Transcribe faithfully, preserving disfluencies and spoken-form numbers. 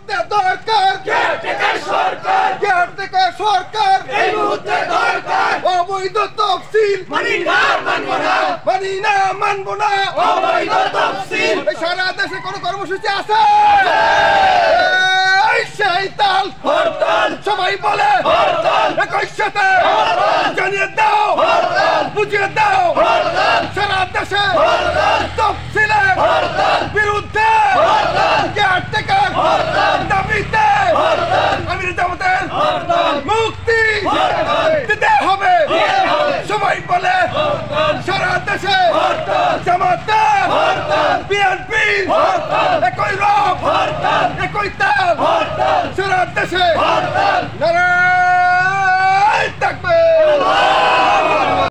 মুহূর্তে দরকার কেয়ারটেকার সরকার, কেয়ারটেকার সরকার এই মুহূর্তে দরকার। অবৈধ তফসিল মানি না, মানবো না, মানি না, মানবো না। অবৈধ তফসিল। এই সারা দেশে কোনো কর্মসূচি আছে? এই সেই তাল হরতাল, সবাই বলে হরতাল, একই সাথে হরতাল, জানিয়ে দাও, হরতাল, বুঝিয়ে দাও, হরতাল, সারা দেশে হরতাল, তফসিলের হরতাল, বিরুদ্ধে হরতাল, কেয়ারটেকার হরতাল, দাবিতে হরতাল, আমির জামাতের হরতাল, মুক্তি হরতাল, দিতে হবে। দিতে হবে। সবাই বলে হরতাল, সারা দেশে হরতাল, জামাতের হরতাল, বিএনপি হরতাল, একই রব, হরতাল, একই তাল, হরতাল, সারা দেশে হরতাল,